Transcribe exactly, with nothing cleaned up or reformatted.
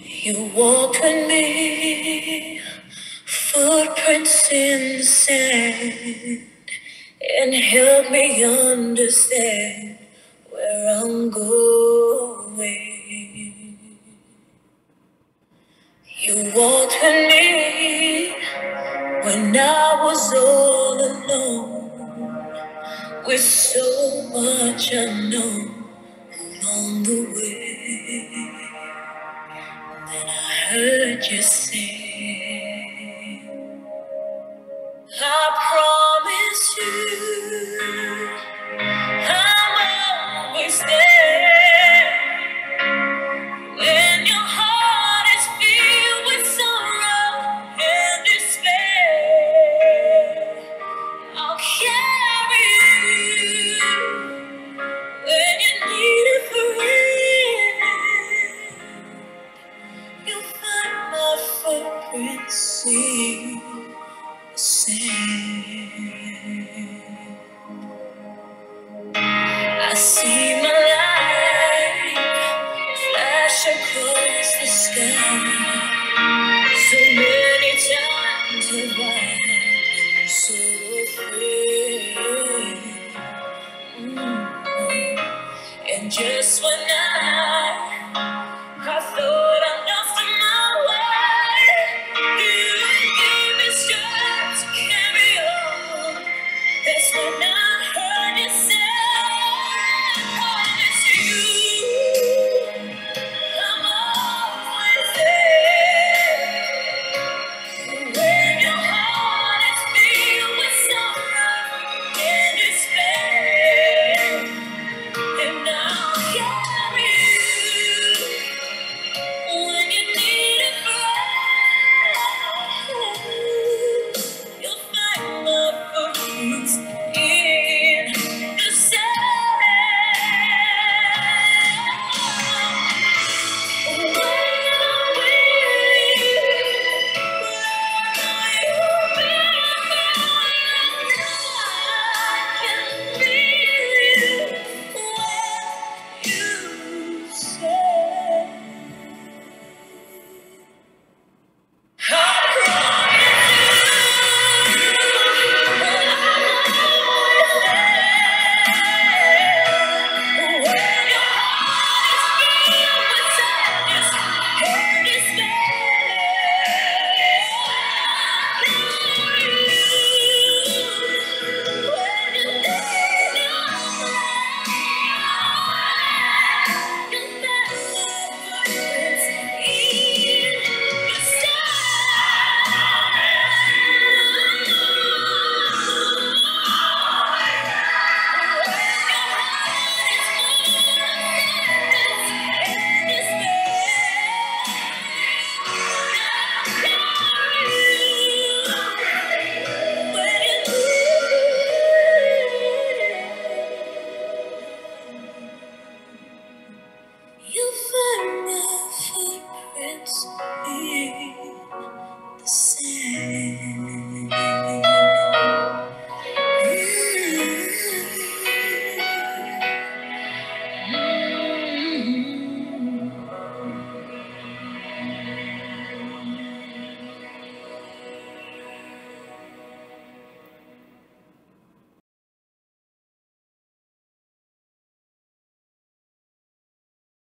You walked with me, footprints in the sand, and helped me understand where I'm going. You walked with me when I was all alone, with so much unknown along the way. Then I heard you say, I promise you I'm always there. When your heart is filled with sorrow and despair, I'll carry you when you need a friend. You'll find my footprints, see.